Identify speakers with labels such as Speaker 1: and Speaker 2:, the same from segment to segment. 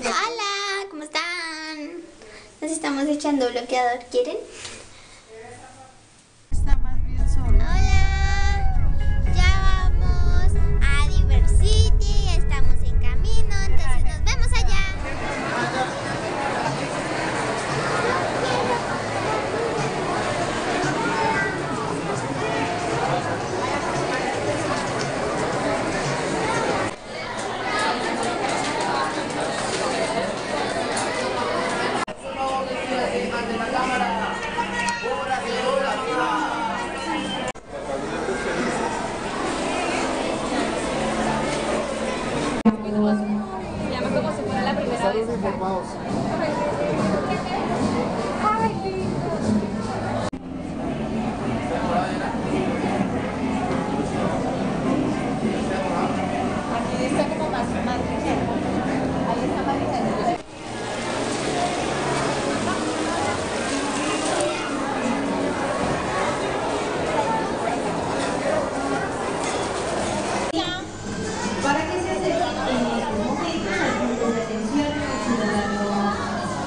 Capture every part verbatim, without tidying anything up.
Speaker 1: Hola, ¿cómo están? Nos estamos echando bloqueador, ¿quieren?
Speaker 2: Está más bien solo.
Speaker 1: Hola, ya vamos a Diversity, estamos en camino, entonces nos vemos allá.
Speaker 3: Se llama como si fuera la primera vez acá. Ay, lindo. Aquí está como más, más ligero. Ahí está más ligero.
Speaker 4: Para que se acerquen en estos momentos al punto de atención al ciudadano.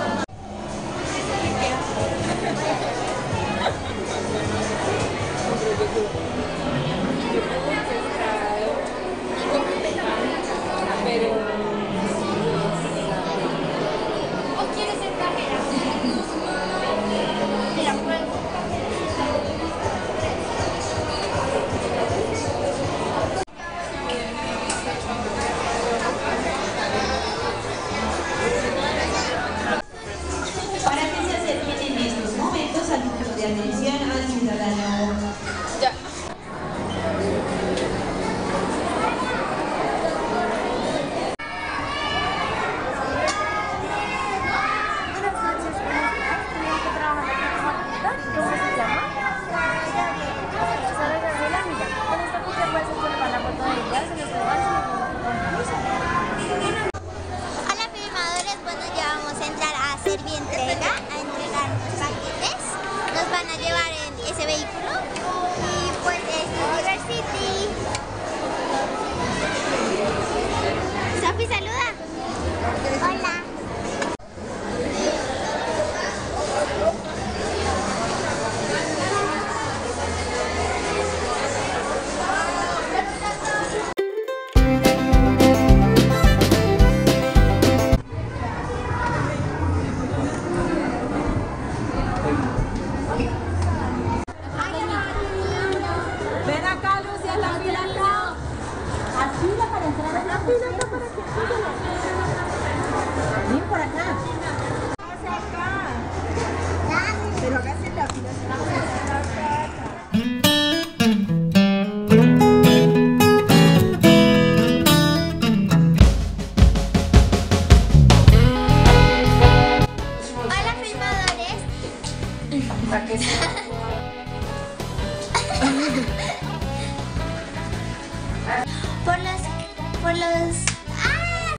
Speaker 3: Pero... ¿O quieres ser cajera? Mira, pues...
Speaker 4: Para que se acerquen en estos momentos al punto de atención al ciudadano.
Speaker 3: Ya.
Speaker 5: Buenas noches, ¿cómo estás? Tenemos que trabajar aquí con Martita. ¿Cómo se llama? Sara Gabriela, mira. Con esta ficha puedes observar la foto de ella, se nos va a
Speaker 1: Hola filmadores, bueno, ya vamos a entrar a hacer mi entrega, a entregar los paquetes. Nos van a llevar en ese vehículo y pues es Diversity. Sofi, saluda. Hola.
Speaker 3: Ven acá, Lucia, la fila acá.
Speaker 5: Así la para entrar a la fila para que